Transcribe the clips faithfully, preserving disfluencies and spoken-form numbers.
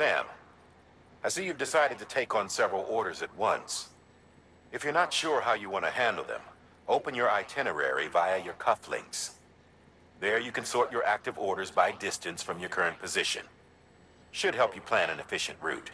Sam, I see you've decided to take on several orders at once. If you're not sure how you want to handle them, open your itinerary via your cufflinks. There you can sort your active orders by distance from your current position. Should help you plan an efficient route.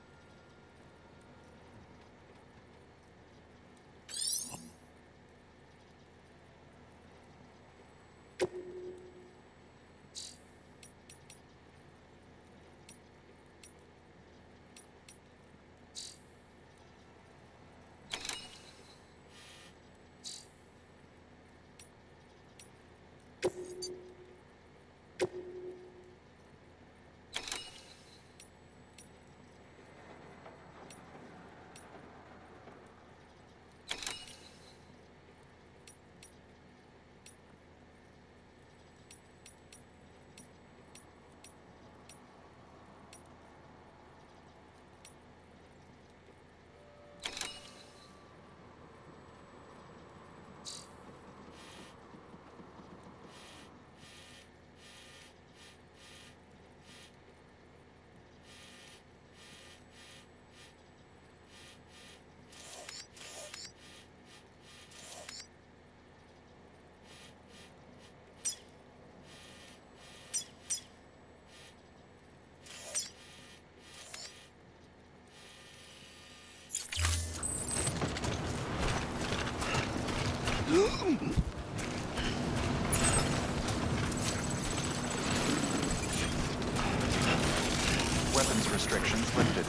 Weapons restrictions lifted.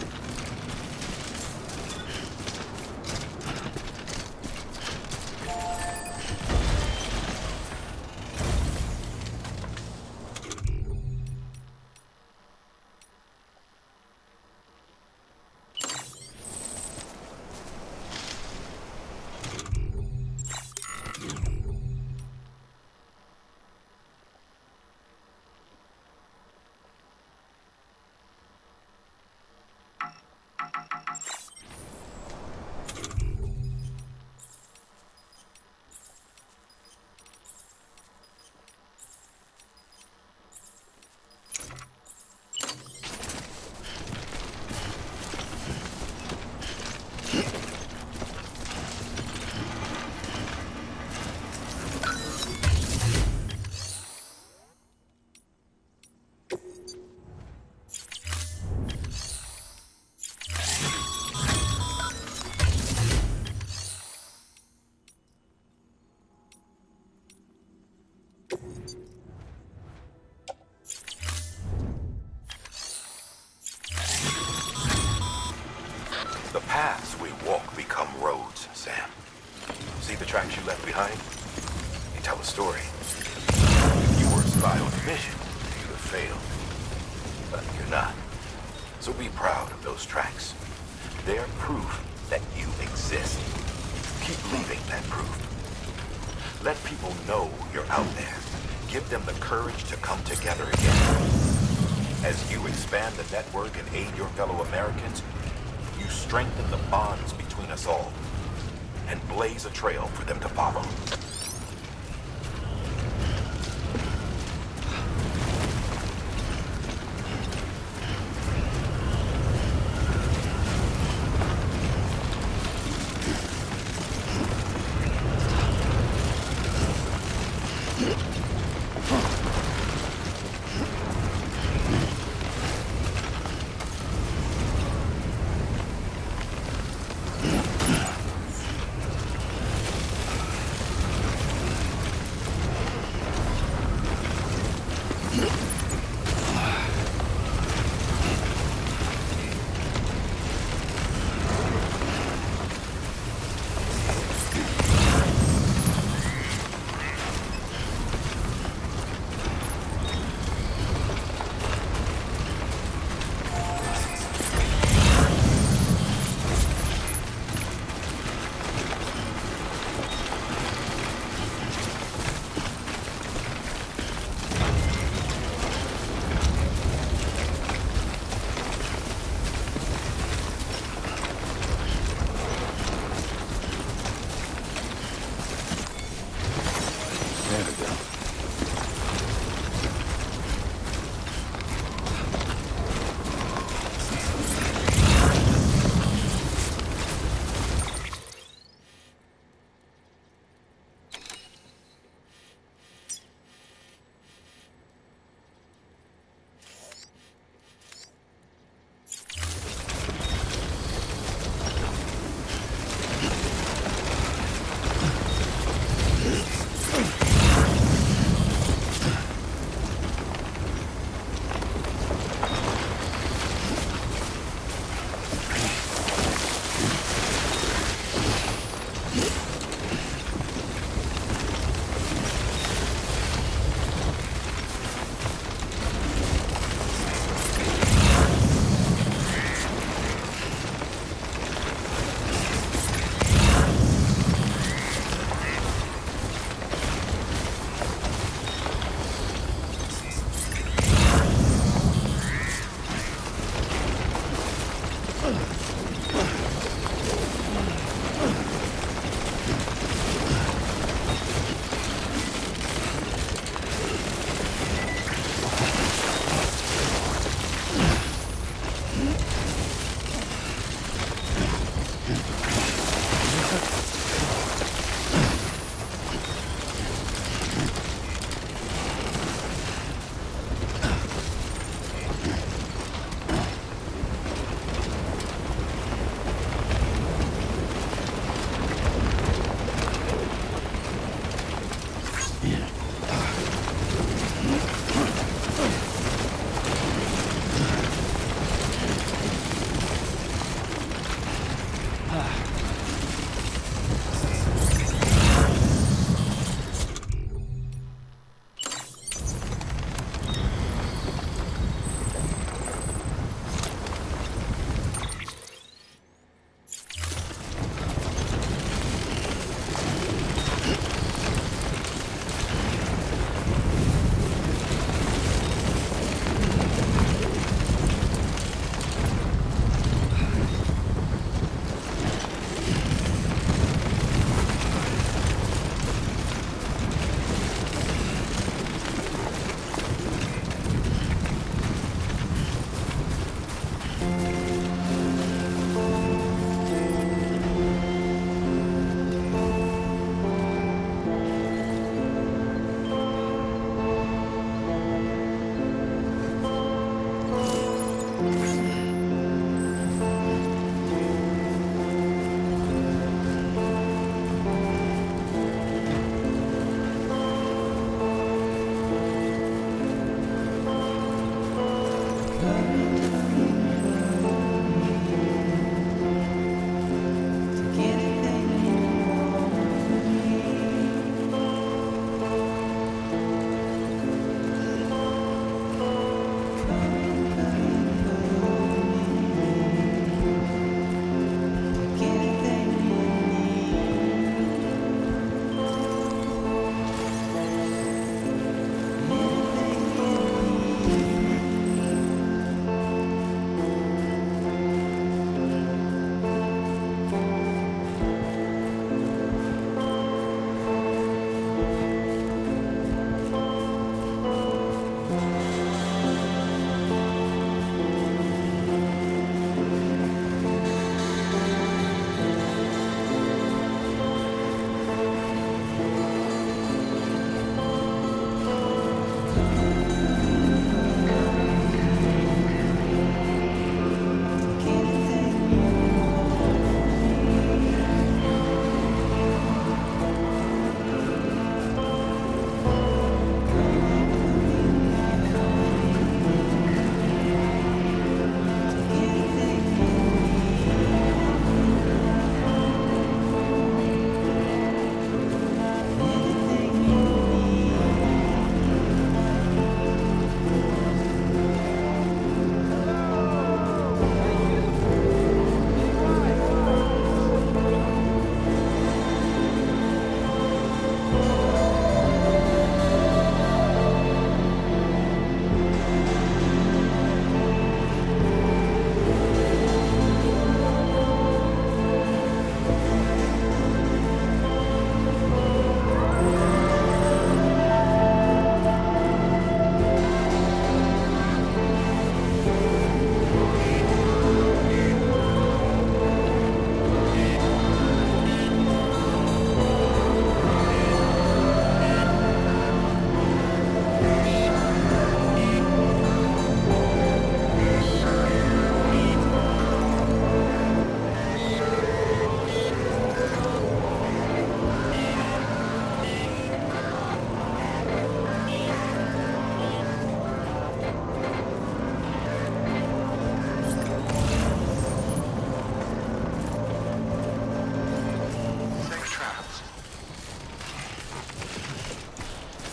The paths we walk become roads, Sam. See the tracks you left behind? They tell a story. If you were a spy on a mission, you'd have failed. But you're not. So be proud of those tracks. They're proof that you exist. Keep leaving that proof. Let people know you're out there. Give them the courage to come together again. As you expand the network and aid your fellow Americans, you strengthen the bonds between us all, and blaze a trail for them to follow.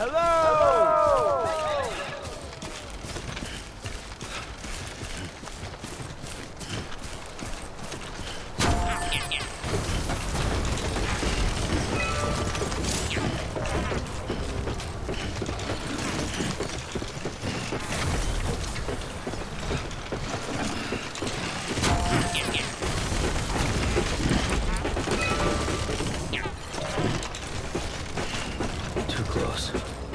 Too close.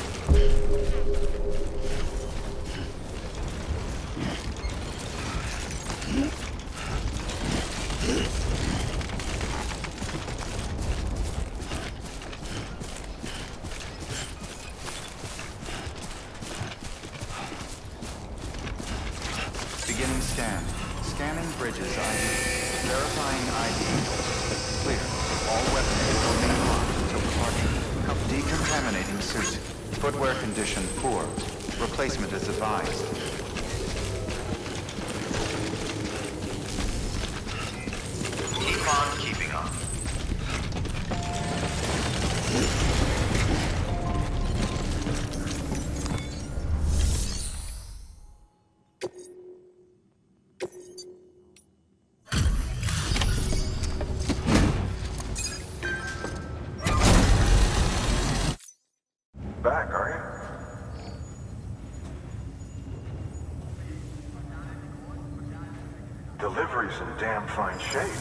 Beginning scan. Scanning bridges I D. Verifying I D. Clear. All weapons remain locked until departure. Decontaminating suit. Footwear condition poor. Replacement is advised. Keep on keeping on. Back, are you? Delivery's in damn fine shape.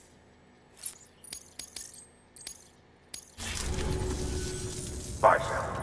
Bye, Sam.